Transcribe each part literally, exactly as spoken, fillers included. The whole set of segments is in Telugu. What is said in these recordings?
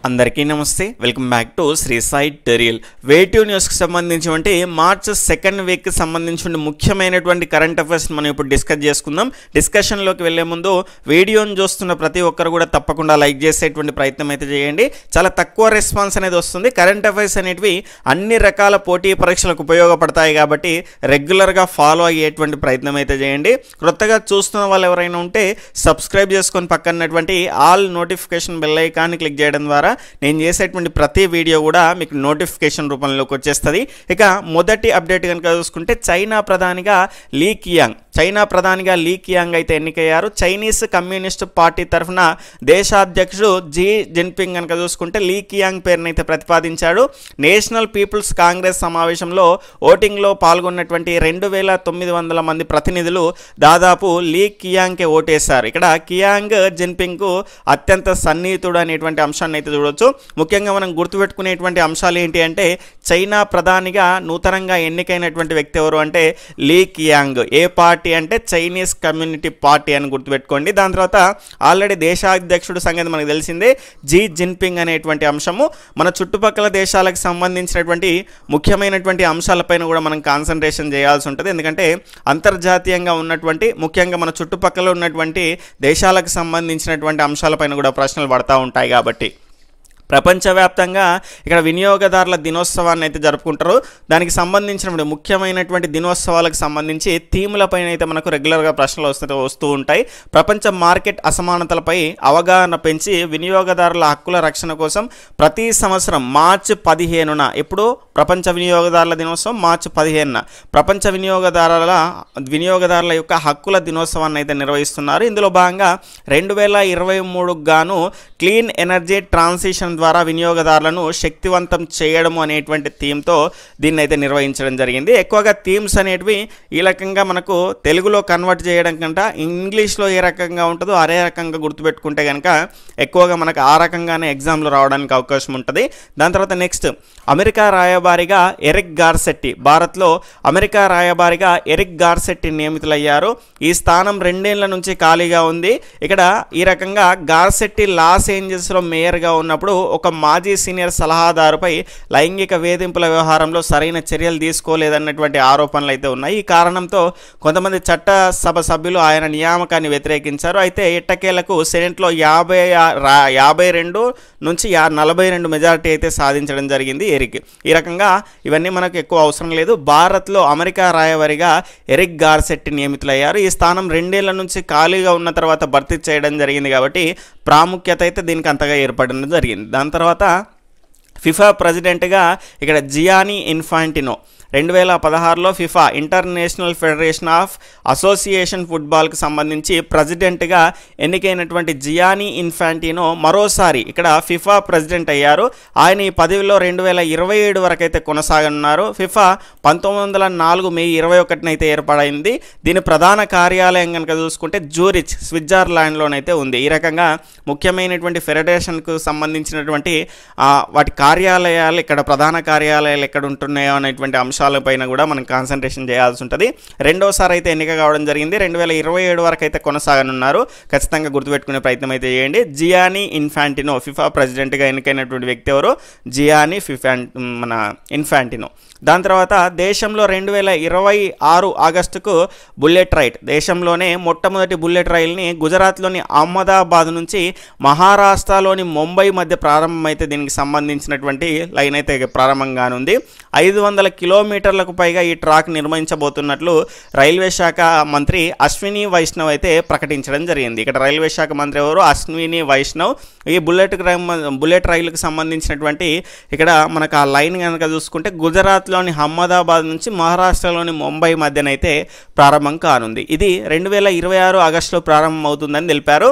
అందరికీ నమస్తే, welcome back to Sri Sai tutorial. వేటివ్ న్యూస్కి సంబంధించి మార్చ్ సెకండ్ వీక్కి సంబంధించిన ముఖ్యమైనటువంటి కరెంట్ అఫైర్స్ మనం ఇప్పుడు డిస్కస్ చేసుకుందాం. డిస్కషన్లోకి వెళ్లే ముందు వీడియోని చూస్తున్న ప్రతి ఒక్కరు కూడా తప్పకుండా లైక్ చేసేటువంటి ప్రయత్నం అయితే చేయండి. చాలా తక్కువ రెస్పాన్స్ అనేది వస్తుంది. కరెంట్ అఫైర్స్ అనేటివి అన్ని రకాల పోటీ పరీక్షలకు ఉపయోగపడతాయి కాబట్టి రెగ్యులర్గా ఫాలో అయ్యేటువంటి ప్రయత్నం అయితే చేయండి. కొత్తగా చూస్తున్న వాళ్ళు ఎవరైనా ఉంటే సబ్స్క్రైబ్ చేసుకొని పక్కనటువంటి ఆల్ నోటిఫికేషన్ బెల్ ఐకాన్ని క్లిక్ చేయడం ద్వారా నేను చేసేటువంటి ప్రతి వీడియో కూడా మీకు నోటిఫికేషన్ రూపంలోకి వచ్చేస్తుంది. ఇక మొదటి అప్డేట్ కనుక చూసుకుంటే చైనా ప్రధానిగా లీ కియాంగ్ చైనా ప్రధానిగా లీ కియాంగ్ అయితే ఎన్నికయ్యారు. చైనీస్ కమ్యూనిస్ట్ పార్టీ తరఫున దేశాధ్యక్షుడు జీ జిన్పింగ్ కనుక చూసుకుంటే లీ కియాంగ్ పేరును అయితే ప్రతిపాదించాడు. నేషనల్ పీపుల్స్ కాంగ్రెస్ సమావేశంలో ఓటింగ్లో పాల్గొన్నటువంటి రెండు వేల తొమ్మిది వందల మంది ప్రతినిధులు దాదాపు లీ కియాంగ్కే ఓటేశారు. ఇక్కడ కియాంగ్ జిన్పింగ్కు అత్యంత సన్నిహితుడు అనేటువంటి అంశాన్ని అయితే చూడవచ్చు. ముఖ్యంగా మనం గుర్తుపెట్టుకునేటువంటి అంశాలు ఏంటి అంటే చైనా ప్రధానిగా నూతనంగా ఎన్నికైనటువంటి వ్యక్తి ఎవరు అంటే లీ కియాంగ్. ఏ పార్టీ అంటే చైనీస్ కమ్యూనిటీ పార్టీ అని గుర్తుపెట్టుకోండి. దాని తర్వాత ఆల్రెడీ దేశాధ్యక్షుడు సంగతి మనకు తెలిసిందే జీ జిన్పింగ్ అనేటువంటి అంశము. మన చుట్టుపక్కల దేశాలకు సంబంధించినటువంటి ముఖ్యమైనటువంటి అంశాలపైన కూడా మనం కాన్సన్ట్రేషన్ చేయాల్సి ఉంటుంది. ఎందుకంటే అంతర్జాతీయంగా ఉన్నటువంటి ముఖ్యంగా మన చుట్టుపక్కల ఉన్నటువంటి దేశాలకు సంబంధించినటువంటి అంశాలపైన కూడా ప్రశ్నలు పడతా ఉంటాయి. కాబట్టి ప్రపంచవ్యాప్తంగా ఇక్కడ వినియోగదారుల దినోత్సవాన్ని అయితే జరుపుకుంటారు. దానికి సంబంధించిన ముఖ్యమైనటువంటి దినోత్సవాలకు సంబంధించి థీములపైన అయితే మనకు రెగ్యులర్గా ప్రశ్నలు వస్తూ వస్తూ ఉంటాయి. ప్రపంచ మార్కెట్ అసమానతలపై అవగాహన పెంచి వినియోగదారుల హక్కుల రక్షణ కోసం ప్రతి సంవత్సరం మార్చి పదిహేనున ఇప్పుడు ప్రపంచ వినియోగదారుల దినోత్సవం మార్చి పదిహేనున ప్రపంచ వినియోగదారుల వినియోగదారుల యొక్క హక్కుల దినోత్సవాన్ని అయితే నిర్వహిస్తున్నారు. ఇందులో భాగంగా రెండు వేల ఇరవై మూడుకు గాను క్లీన్ ఎనర్జీ ట్రాన్సిషన్ ద్వారా వినియోగదారులను శక్తివంతం చేయడము అనేటువంటి థీమ్తో దీన్ని అయితే నిర్వహించడం జరిగింది. ఎక్కువగా థీమ్స్ అనేటివి ఈ రకంగా మనకు తెలుగులో కన్వర్ట్ చేయడం కంటే ఇంగ్లీష్లో ఏ రకంగా ఉంటుందో అదే రకంగా గుర్తుపెట్టుకుంటే కనుక ఎక్కువగా మనకు ఆ రకంగానే ఎగ్జామ్లో రావడానికి అవకాశం ఉంటుంది. దాని తర్వాత నెక్స్ట్ అమెరికా రాయబారిగా ఎరిక్ గార్సెట్టి భారత్లో అమెరికా రాయబారిగా ఎరిక్ గార్సెట్టి నియమితులయ్యారు. ఈ స్థానం రెండేళ్ల నుంచి ఖాళీగా ఉంది. ఇక్కడ ఈ రకంగా గార్సెట్టి లాస్ ఏంజల్స్లో మేయర్గా ఉన్నప్పుడు ఒక మాజీ సీనియర్ సలహాదారుపై లైంగిక వేధింపుల వ్యవహారంలో సరైన చర్యలు తీసుకోలేదన్నటువంటి ఆరోపణలు అయితే ఉన్నాయి. ఈ కారణంతో కొంతమంది చట్టసభ సభ్యులు ఆయన నియామకాన్ని వ్యతిరేకించారు. అయితే ఎట్టకేలకు సెనెట్లో యాభై యాభై రెండు నుంచి నలభై రెండు మెజారిటీ అయితే సాధించడం జరిగింది ఎరిక్. ఈ రకంగా ఇవన్నీ మనకు ఎక్కువ అవసరం లేదు. భారత్లో అమెరికా రాయబారిగా ఎరిక్ గార్సెట్టి నియమితులయ్యారు. ఈ స్థానం రెండేళ్ల నుంచి ఖాళీగా ఉన్న తర్వాత భర్తీ చేయడం జరిగింది కాబట్టి ప్రాముఖ్యత అయితే దీనికి అంతగా ఏర్పడడం జరిగింది. దాని తర్వాత ఫిఫా ప్రెసిడెంట్గా ఇక్కడ జియానీ ఇన్ఫాంటినో రెండు వేల పదహారులో FIFA international federation of association ఫుట్బాల్కి సంబంధించి ప్రెసిడెంట్గా ఎన్నికైనటువంటి జియానీ ఇన్ఫాంటినో మరోసారి ఇక్కడ ఫిఫా ప్రెసిడెంట్ అయ్యారు. ఆయన ఈ పదవిలో రెండు వేల ఇరవై ఏడు వరకు అయితే కొనసాగనున్నారు. ఫిఫా పంతొమ్మిది వందల నాలుగు మే ఇరవై ఒకటిన అయితే ఏర్పడింది. దీని ప్రధాన కార్యాలయం కనుక చూసుకుంటే జూరిచ్ స్విట్జర్లాండ్లోనైతే ఉంది. ఈ రకంగా ముఖ్యమైనటువంటి ఫెడరేషన్కు సంబంధించినటువంటి వాటి కార్యాలయాలు ఇక్కడ ప్రధాన కార్యాలయాలు ఎక్కడ ఉంటున్నాయో అనేటువంటి అంశాలు పైన కూడా మనం కాన్సన్ట్రేషన్ చేయాల్సి ఉంటుంది. రెండోసారి అయితే ఎన్నిక కావడం జరిగింది. రెండు వేల ఇరవై ఏడు వరకు అయితే కొనసాగనున్నారు. ఖచ్చితంగా గుర్తుపెట్టుకునే ప్రయత్నం అయితే చేయండి. జియానీ ఇన్ఫాంటినో ఫిఫా ప్రెసిడెంట్గా ఎన్నికైనటువంటి వ్యక్తి ఎవరు జియానీ ఫిఫాన్ మన ఇన్ఫాంటినో. దాని తర్వాత దేశంలో రెండు వేల ఇరవై ఆరు ఆగస్టుకు బుల్లెట్ రైల్ దేశంలోనే మొట్టమొదటి బుల్లెట్ రైల్ని గుజరాత్లోని అహ్మదాబాద్ నుంచి మహారాష్ట్రలోని ముంబై మధ్య ప్రారంభమైతే దీనికి సంబంధించినటువంటి లైన్ అయితే ప్రారంభం కానుంది. ఐదు వందల కిలోమీటర్లకు పైగా ఈ ట్రాక్ నిర్మించబోతున్నట్లు రైల్వే శాఖ మంత్రి అశ్విని వైష్ణవ్ అయితే ప్రకటించడం జరిగింది. ఇక్కడ రైల్వే శాఖ మంత్రి ఎవరు అశ్విని వైష్ణవ్. ఈ బుల్లెట్ బుల్లెట్ రైలుకు సంబంధించినటువంటి ఇక్కడ మనకు ఆ లైన్ కనుక చూసుకుంటే గుజరాత్ లోని అహ్మదాబాద్ నుంచి మహారాష్ట్రలోని ముంబై మధ్యనైతే ప్రారంభం కానుంది. ఇది రెండు వేల ఇరవై ఆరు ఆగస్టులో ప్రారంభం అవుతుందని తెలిపారు.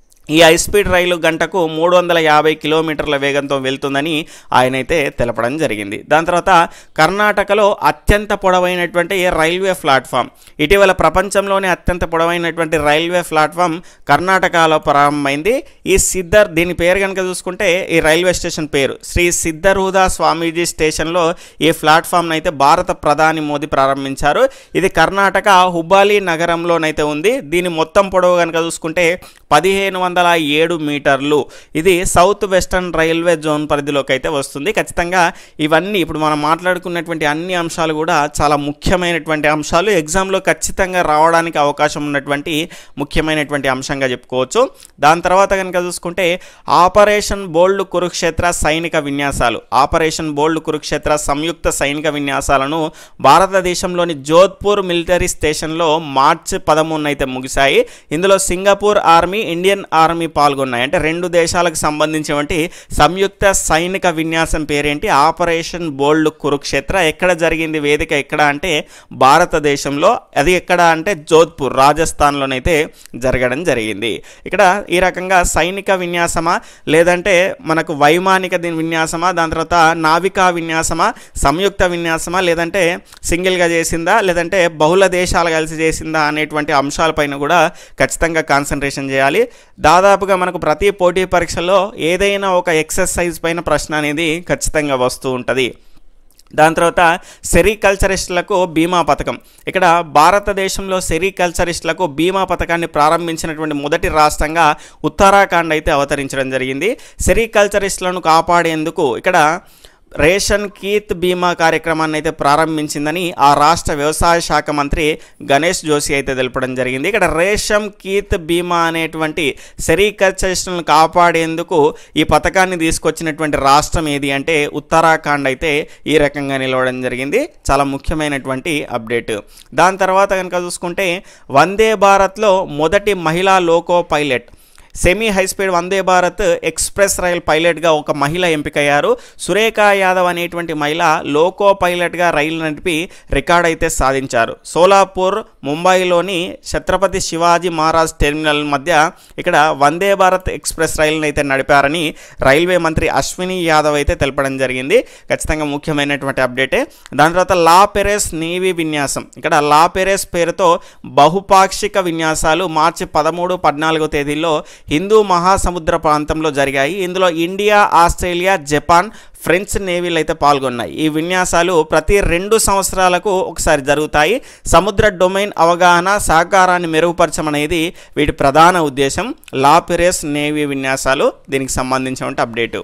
ఈ హై స్పీడ్ రైలు గంటకు మూడు వందల యాభై కిలోమీటర్ల వేగంతో వెళ్తుందని ఆయన అయితే తెలపడం జరిగింది. దాని తర్వాత కర్ణాటకలో అత్యంత పొడవైనటువంటి రైల్వే ప్లాట్ఫామ్ ఇటీవల ప్రపంచంలోనే అత్యంత పొడవైనటువంటి రైల్వే ప్లాట్ఫామ్ కర్ణాటకలో ప్రారంభమైంది. ఈ సిద్ధర్ దీని పేరు కనుక చూసుకుంటే ఈ రైల్వే స్టేషన్ పేరు శ్రీ సిద్ధరూధ స్వామీజీ స్టేషన్లో ఈ ప్లాట్ఫామ్ను అయితే భారత ప్రధాని మోదీ ప్రారంభించారు. ఇది కర్ణాటక హుబ్బాలి నగరంలోనైతే ఉంది. దీని మొత్తం పొడవు కనుక చూసుకుంటే పదిహేను వందల వందల ఏడు మీటర్లు. ఇది సౌత్ వెస్టర్న్ రైల్వే జోన్ పరిధిలోకి అయితే వస్తుంది. ఖచ్చితంగా ఇవన్నీ ఇప్పుడు మనం మాట్లాడుకున్నటువంటి అన్ని అంశాలు కూడా చాలా ముఖ్యమైనటువంటి అంశాలు, ఎగ్జామ్లో ఖచ్చితంగా రావడానికి అవకాశం ఉన్నటువంటి ముఖ్యమైనటువంటి అంశంగా చెప్పుకోవచ్చు. దాని తర్వాత కనుక చూసుకుంటే ఆపరేషన్ బోల్డ్ కురుక్షేత్ర సైనిక విన్యాసాలు, ఆపరేషన్ బోల్డ్ కురుక్షేత్ర సంయుక్త సైనిక విన్యాసాలను భారతదేశంలోని జోధ్పూర్ మిలిటరీ స్టేషన్లో మార్చి పదమూడున అయితే ముగిశాయి. ఇందులో సింగపూర్ ఆర్మీ, ఇండియన్ ఆర్మీ పాల్గొన్నాయి. అంటే రెండు దేశాలకు సంబంధించినటువంటి సంయుక్త సైనిక విన్యాసం పేరేంటి? Operation bold Kurukshetra. ఎక్కడ జరిగింది వేదిక? ఎక్కడ అంటే భారతదేశంలో. అది ఎక్కడ అంటే జోధ్పూర్, రాజస్థాన్లోనైతే జరగడం జరిగింది. ఇక్కడ ఈ రకంగా సైనిక విన్యాసమా లేదంటే మనకు వైమానిక విన్యాసమా, దాని తర్వాత నావికా విన్యాసమా, సంయుక్త విన్యాసమా, లేదంటే సింగిల్గా చేసిందా, లేదంటే బహుళ దేశాలు కలిసి చేసిందా అనేటువంటి అంశాలపైన కూడా ఖచ్చితంగా కాన్సన్ట్రేషన్ చేయాలి. దాదాపుగా మనకు ప్రతి పోటీ పరీక్షలో ఏదైనా ఒక ఎక్సర్సైజ్ పైన ప్రశ్న అనేది ఖచ్చితంగా వస్తూ ఉంటుంది. దాని తర్వాత సెరికల్చరిస్టులకు బీమా పథకం. ఇక్కడ భారతదేశంలో సెరికల్చరిస్టులకు బీమా పథకాన్ని ప్రారంభించినటువంటి మొదటి రాష్ట్రంగా ఉత్తరాఖండ్ అయితే అవతరించడం జరిగింది. సెరికల్చరిస్టులను కాపాడేందుకు ఇక్కడ రేషన్ కీత్ బీమా కార్యక్రమాన్ని అయితే ప్రారంభించిందని ఆ రాష్ట్ర వ్యవసాయ శాఖ మంత్రి గణేష్ జోషి అయితే తెలపడం జరిగింది. ఇక్కడ రేషన్ కీత్ బీమా అనేటువంటి సెరికల్చరిస్టులను కాపాడేందుకు ఈ పథకాన్ని తీసుకొచ్చినటువంటి రాష్ట్రం ఏది అంటే ఉత్తరాఖండ్ అయితే ఈ రకంగా నిలవడం జరిగింది. చాలా ముఖ్యమైనటువంటి అప్డేట్. దాని తర్వాత కనుక చూసుకుంటే వందే భారత్లో మొదటి మహిళా loco pilot, semi high speed Vande Bharat express rail పైలట్గా ఒక మహిళ ఎంపికయ్యారు. సురేఖ యాదవ్ అనేటువంటి మహిళ లోకో పైలట్గా రైలు నడిపి రికార్డ్ అయితే సాధించారు. సోలాపూర్, ముంబైలోని ఛత్రపతి శివాజీ మహారాజ్ టెర్మినల్ మధ్య ఇక్కడ వందే భారత్ ఎక్స్ప్రెస్ రైలును అయితే నడిపారని రైల్వే మంత్రి అశ్విని యాదవ్ అయితే తెలపడం జరిగింది. ఖచ్చితంగా ముఖ్యమైనటువంటి అప్డేటే. దాని తర్వాత లా పెరెస్ నేవీ విన్యాసం. ఇక్కడ లా పెరెస్ పేరుతో బహుపాక్షిక విన్యాసాలు మార్చి పదమూడు పద్నాలుగో తేదీల్లో హిందూ మహాసముద్ర ప్రాంతంలో జరిగాయి. ఇందులో ఇండియా, ఆస్ట్రేలియా, జపాన్, ఫ్రెంచ్ నేవీలు అయితే పాల్గొన్నాయి. ఈ విన్యాసాలు ప్రతి రెండు సంవత్సరాలకు ఒకసారి జరుగుతాయి. సముద్ర డొమైన్ అవగాహన, సహకారాన్ని మెరుగుపరచమనేది వీటి ప్రధాన ఉద్దేశం. లా పెరెస్ నేవీ విన్యాసాలు దీనికి సంబంధించిన అప్డేటు.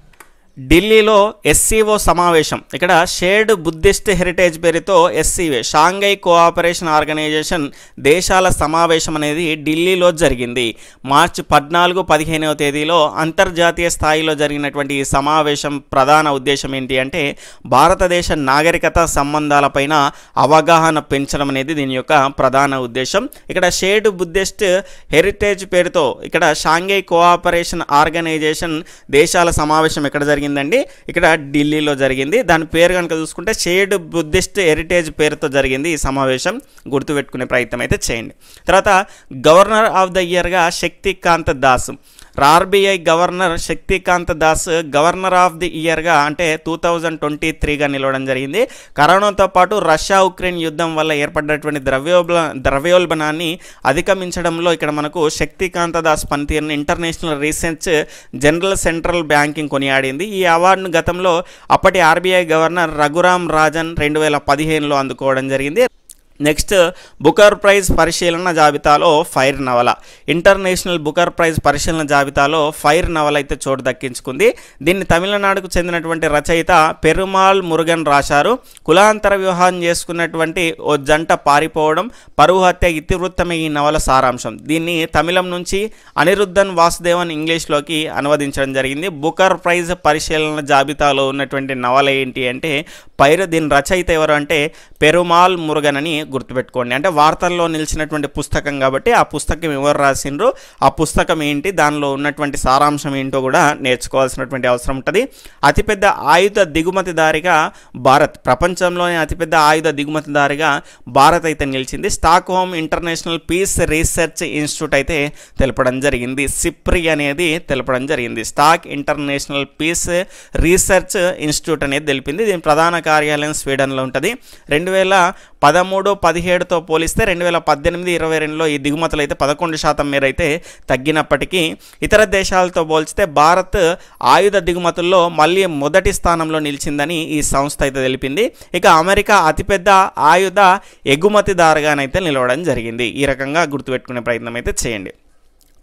ఢిల్లీలో ఎస్సీఓ సమావేశం. ఇక్కడ షేర్డ్ బుద్ధిస్ట్ హెరిటేజ్ పేరుతో ఎస్సీఓ షాంఘై కోఆపరేషన్ ఆర్గనైజేషన్ దేశాల సమావేశం అనేది ఢిల్లీలో జరిగింది. మార్చి పద్నాలుగు పదిహేనవ తేదీలో అంతర్జాతీయ స్థాయిలో జరిగినటువంటి ఈ సమావేశం ప్రధాన ఉద్దేశం ఏంటి అంటే భారతదేశ నాగరికత సంబంధాలపైన అవగాహన పెంచడం అనేది దీని యొక్క ప్రధాన ఉద్దేశం. ఇక్కడ షేర్డ్ బుద్ధిస్ట్ హెరిటేజ్ పేరుతో ఇక్కడ షాంఘై కోఆపరేషన్ ఆర్గనైజేషన్ దేశాల సమావేశం ఎక్కడ జరిగింది అండి? ఇక్కడ ఢిల్లీలో జరిగింది. దాని పేరు కనుక చూసుకుంటే షేర్డ్ బుద్ధిస్ట్ హెరిటేజ్ పేరుతో జరిగింది ఈ సమావేశం. గుర్తుపెట్టుకునే ప్రయత్నం అయితే చేయండి. తర్వాత గవర్నర్ ఆఫ్ ద ఇయర్గా Shaktikanta Das, RBI governor Shaktikanta Das governor of the ఇయర్గా అంటే టూ థౌజండ్ ట్వంటీ త్రీగా నిలవడం జరిగింది. కరోనాతో పాటు రష్యా ఉక్రెయిన్ యుద్ధం వల్ల ఏర్పడినటువంటి ద్రవ్యోల్బ ద్రవ్యోల్బణాన్ని అధిగమించడంలో ఇక్కడ మనకు శక్తికాంత దాస్ పనితీరుని international research general central banking కొనియాడింది. ఈ అవార్డును గతంలో అప్పటి ఆర్బీఐ గవర్నర్ రఘురామ్ రాజన్ రెండు వేల పదిహేనులో అందుకోవడం జరిగింది. నెక్స్ట్ బుకర్ ప్రైజ్ పరిశీలన జాబితాలో ఫైర్ నవల. ఇంటర్నేషనల్ బుకర్ ప్రైజ్ పరిశీలన జాబితాలో ఫైర్ నవల అయితే చోటు దక్కించుకుంది. దీన్ని తమిళనాడుకు చెందినటువంటి రచయిత పెరుమాల్ మురుగన్ రాశారు. కులాంతర వివాహం చేసుకున్నటువంటి ఓ జంట పారిపోవడం, పరువు హత్య ఇతివృత్తమే ఈ నవల సారాంశం. దీన్ని తమిళం నుంచి అనిరుద్ధన్ వాసుదేవన్ ఇంగ్లీష్లోకి అనువదించడం జరిగింది. బుకర్ ప్రైజ్ పరిశీలన జాబితాలో ఉన్నటువంటి నవల ఏంటి అంటే పైరు. దీని రచయిత ఎవరు అంటే పెరుమాల్ మురుగన్ అని గుర్తుపెట్టుకోండి. అంటే వార్తల్లో నిలిచినటువంటి పుస్తకం కాబట్టి ఆ పుస్తకం ఎవరు రాసిండ్రు, ఆ పుస్తకం ఏంటి, దానిలో ఉన్నటువంటి సారాంశం ఏంటో కూడా నేర్చుకోవాల్సినటువంటి అవసరం ఉంటుంది. అతిపెద్ద ఆయుధ దిగుమతిదారిగా భారత్, ప్రపంచంలోనే అతిపెద్ద ఆయుధ దిగుమతిదారిగా భారత్ అయితే నిలిచింది. Stockholm international peace research institute అయితే తెలపడం జరిగింది. సిప్రి అనేది తెలపడం జరిగింది. Stock international peace research institute అనేది తెలిపింది. దీని ప్రధాన కార్యాలయం స్వీడన్లో ఉంటుంది. రెండు వేల పదమూడు పదిహేడుతో పోలిస్తే రెండు వేల పద్దెనిమిది ఇరవై రెండులో ఈ దిగుమతులు అయితే పదకొండు శాతం మేర అయితే తగ్గినప్పటికీ ఇతర దేశాలతో పోల్చితే భారత్ ఆయుధ దిగుమతుల్లో మళ్ళీ మొదటి స్థానంలో నిలిచిందని ఈ సంస్థ అయితే తెలిపింది. ఇక అమెరికా అతిపెద్ద ఆయుధ ఎగుమతిదారుగానైతే నిలవడం జరిగింది. ఈ రకంగా గుర్తుపెట్టుకునే ప్రయత్నం అయితే చేయండి.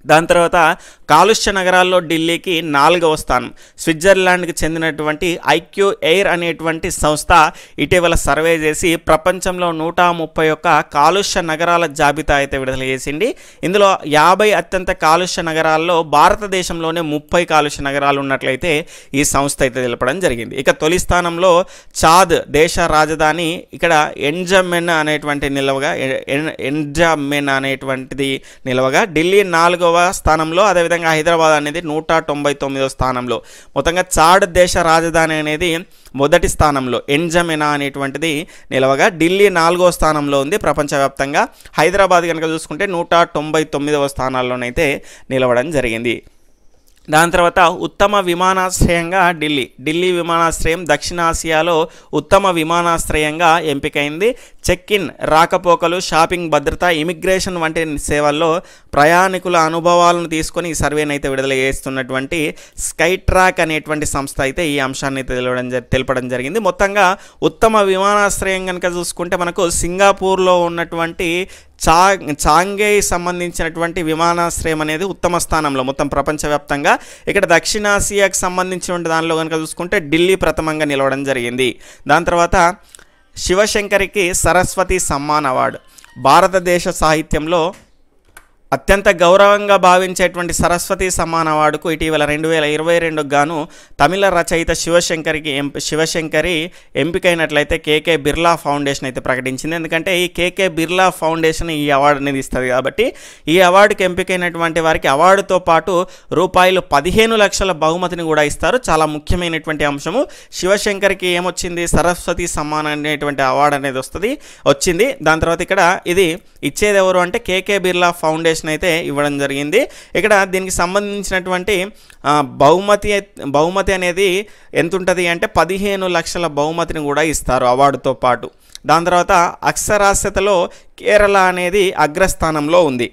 దాని తర్వాత కాలుష్య నగరాల్లో ఢిల్లీకి నాలుగవ స్థానం. స్విట్జర్లాండ్కి చెందినటువంటి ఐక్యూ ఎయిర్ అనేటువంటి సంస్థ ఇటీవల సర్వే చేసి ప్రపంచంలో నూట ముప్పై ఒక్క కాలుష్య నగరాల జాబితా అయితే విడుదల చేసింది. ఇందులో యాభై అత్యంత కాలుష్య నగరాల్లో భారతదేశంలోనే ముప్పై కాలుష్య నగరాలు ఉన్నట్లయితే ఈ సంస్థ అయితే తెలపడం జరిగింది. ఇక తొలి స్థానంలో చాద్ దేశ రాజధాని ఇక్కడ ఎంజమెన్ అనేటువంటి నిలవగా ఎంజమెన్ అనేటువంటిది నిలవగా ఢిల్లీ నాలుగవ స్థానంలో, అదేవిధంగా హైదరాబాద్ అనేది నూట తొంభై తొమ్మిదవ స్థానంలో. మొత్తంగా చాడ్ దేశ రాజధాని అనేది మొదటి స్థానంలో ఎంజమెనా అనేటువంటిది నిలవగా ఢిల్లీ నాలుగో స్థానంలో ఉంది ప్రపంచవ్యాప్తంగా. హైదరాబాద్ కనుక చూసుకుంటే నూట తొంభై తొమ్మిదవ స్థానాల్లోనైతే నిలవడం జరిగింది. దాని తర్వాత ఉత్తమ విమానాశ్రయంగా ఢిల్లీ ఢిల్లీ విమానాశ్రయం దక్షిణాసియాలో ఉత్తమ విమానాశ్రయంగా ఎంపికైంది. చెక్ ఇన్, రాకపోకలు, షాపింగ్, భద్రత, ఇమిగ్రేషన్ వంటి సేవల్లో ప్రయాణికుల అనుభవాలను తీసుకొని ఈ సర్వేని అయితే విడుదల చేస్తున్నటువంటి స్కై ట్రాక్ అనేటువంటి సంస్థ అయితే ఈ అంశాన్ని అయితే తెలవడం తెలపడం జరిగింది. మొత్తంగా ఉత్తమ విమానాశ్రయం కనుక చూసుకుంటే మనకు సింగపూర్లో ఉన్నటువంటి చా చాంఘై సంబంధించినటువంటి విమానాశ్రయం అనేది ఉత్తమ స్థానంలో మొత్తం ప్రపంచవ్యాప్తంగా. ఇక్కడ దక్షిణాసియాకు సంబంధించిన దానిలో కనుక చూసుకుంటే ఢిల్లీ ప్రథమంగా నిలవడం జరిగింది. దాని తర్వాత శివశంకరికి సరస్వతి సమ్మాన్ అవార్డు. భారతదేశ సాహిత్యంలో అత్యంత గౌరవంగా భావించేటువంటి సరస్వతి సమ్మాన్ అవార్డుకు ఇటీవల రెండు వేల ఇరవై రెండుకు గాను తమిళ రచయిత శివశంకరికి ఎంపి శివశంకరి ఎంపికైనట్లయితే కేకే బిర్లా ఫౌండేషన్ అయితే ప్రకటించింది. ఎందుకంటే ఈ కేకే బిర్లా ఫౌండేషన్ ఈ అవార్డు అనేది ఇస్తుంది కాబట్టి ఈ అవార్డుకి ఎంపికైనటువంటి వారికి అవార్డుతో పాటు రూపాయలు పదిహేను లక్షల బహుమతిని కూడా ఇస్తారు. చాలా ముఖ్యమైనటువంటి అంశము. శివశంకర్కి ఏమొచ్చింది? సరస్వతి సమ్మాన్ అనేటువంటి అవార్డు అనేది వస్తుంది వచ్చింది. దాని తర్వాత ఇక్కడ ఇది ఇచ్చేది ఎవరు అంటే కేకే బిర్లా ఫౌండేషన్ అయితే ఇవ్వడం జరిగింది. ఇక్కడ దీనికి సంబంధించినటువంటి బహుమతి బహుమతి అనేది ఎంత ఉంటుంది అంటే పదిహేను లక్షల బహుమతిని కూడా ఇస్తారు అవార్డుతో పాటు. దాని తర్వాత అక్షరాస్యతలో కేరళ అనేది అగ్రస్థానంలో ఉంది.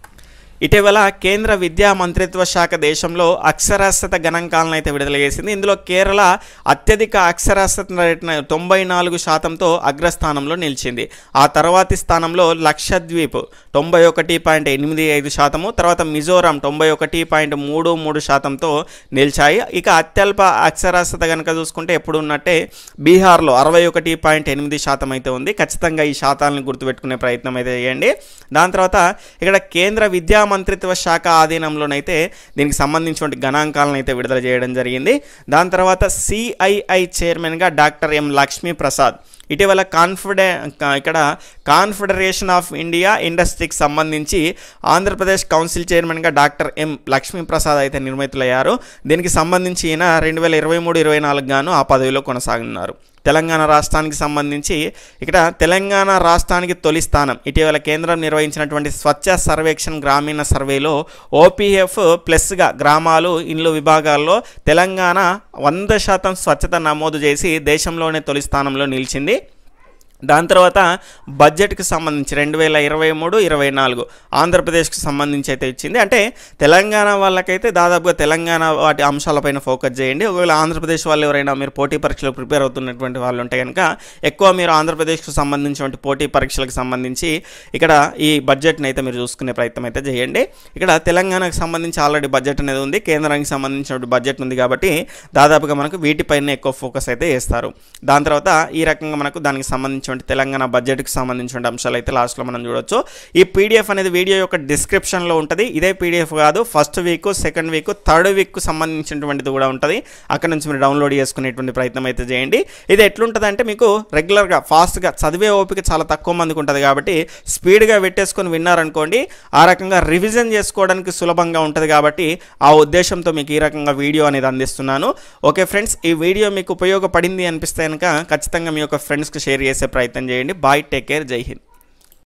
ఇటీవల కేంద్ర విద్యా మంత్రిత్వ శాఖ దేశంలో అక్షరాస్యత గణాంకాలను అయితే విడుదల చేసింది. ఇందులో కేరళ అత్యధిక అక్షరాస్యత రేటున తొంభై నాలుగు శాతంతో అగ్రస్థానంలో నిలిచింది. ఆ తర్వాతి స్థానంలో లక్షద్వీప్ తొంభై ఒకటి పాయింట్ ఎనిమిది ఐదు శాతము, తర్వాత మిజోరాం తొంభై ఒకటి పాయింట్ మూడు మూడు శాతంతో నిలిచాయి. ఇక అత్యల్ప అక్షరాస్యత కనుక చూసుకుంటే ఎప్పుడు ఉన్నట్టే బీహార్లో అరవై ఒకటి పాయింట్ ఎనిమిది శాతం అయితే ఉంది. ఖచ్చితంగా ఈ శాతాలను గుర్తుపెట్టుకునే ప్రయత్నం అయితే చేయండి. దాని తర్వాత ఇక్కడ కేంద్ర విద్యా మంత్రిత్వ శాఖ ఆధీనంలోనైతే దీనికి సంబంధించిన గణాంకాలను అయితే విడుదల చేయడం జరిగింది. దాని తర్వాత సిఐఐ చైర్మన్గా డాక్టర్ ఎం లక్ష్మీ ప్రసాద్. ఇటీవల కాన్ఫిడే ఇక్కడ కాన్ఫెడరేషన్ ఆఫ్ ఇండియా ఇండస్ట్రీకి సంబంధించి ఆంధ్రప్రదేశ్ కౌన్సిల్ చైర్మన్గా డాక్టర్ ఎం లక్ష్మీ ప్రసాద్ అయితే నిర్మితులయ్యారు. దీనికి సంబంధించి ఈయన రెండు వేల ఇరవై మూడు ఇరవై నాలుగు గాను ఆ పదవిలో కొనసాగుతున్నారు. తెలంగాణ రాష్ట్రానికి సంబంధించి ఇక్కడ తెలంగాణ రాష్ట్రానికి తొలి స్థానం. ఇటీవల కేంద్రం నిర్వహించినటువంటి స్వచ్ఛ సర్వేక్షణ్ గ్రామీణ సర్వేలో ఓపీఎఫ్ ప్లస్గా గ్రామాలు ఇండ్లు విభాగాల్లో తెలంగాణ వంద శాతం స్వచ్ఛత నమోదు చేసి దేశంలోనే తొలి స్థానంలో నిలిచింది. దాని తర్వాత బడ్జెట్కి సంబంధించి రెండు వేల ఇరవై మూడు ఇరవై నాలుగు ఆంధ్రప్రదేశ్కి సంబంధించి అయితే ఇచ్చింది. అంటే తెలంగాణ వాళ్ళకైతే దాదాపుగా తెలంగాణ వాటి అంశాలపైన ఫోకస్ చేయండి. ఒకవేళ ఆంధ్రప్రదేశ్ వాళ్ళు ఎవరైనా మీరు పోటీ పరీక్షలకు ప్రిపేర్ అవుతున్నటువంటి వాళ్ళు ఉంటే కనుక ఎక్కువ మీరు ఆంధ్రప్రదేశ్కు సంబంధించినటువంటి పోటీ పరీక్షలకు సంబంధించి ఇక్కడ ఈ బడ్జెట్ని అయితే మీరు చూసుకునే ప్రయత్నం అయితే చేయండి. ఇక్కడ తెలంగాణకు సంబంధించి ఆల్రెడీ బడ్జెట్ అనేది ఉంది, కేంద్రానికి సంబంధించిన బడ్జెట్ ఉంది కాబట్టి దాదాపుగా మనకు వీటిపైన ఎక్కువ ఫోకస్ అయితే చేస్తారు. దాని తర్వాత ఈ రకంగా మనకు దానికి సంబంధించి తెలంగాణ బడ్జెట్కి సంబంధించిన అంశాలు అయితే లాస్ట్లో మనం చూడొచ్చు. ఈ పీడిఎఫ్ అనేది వీడియో యొక్క డిస్క్రిప్షన్లో ఉంటుంది. ఇదే పీడిఎఫ్ కాదు, first week, second week, third వీక్కు సంబంధించినటువంటిది కూడా ఉంటుంది. అక్కడ నుంచి మీరు డౌన్లోడ్ చేసుకునేటువంటి ప్రయత్నం అయితే చేయండి. ఇది ఎట్లుంటుంది అంటే మీకు రెగ్యులర్గా ఫాస్ట్గా చదివే ఓపిక చాలా తక్కువ మందికి ఉంటుంది కాబట్టి స్పీడ్గా పెట్టేసుకొని విన్నారనుకోండి ఆ రకంగా రివిజన్ చేసుకోవడానికి సులభంగా ఉంటుంది. కాబట్టి ఆ ఉద్దేశంతో మీకు ఈ రకంగా వీడియో అనేది అందిస్తున్నాను. ఓకే ఫ్రెండ్స్, ఈ వీడియో మీకు ఉపయోగపడింది అనిపిస్తే కనుక ఖచ్చితంగా మీ యొక్క ఫ్రెండ్స్కి షేర్ చేసే ప్రయత్నం చేయండి. బాయ్, టేక్ కేర్, జై హింద్.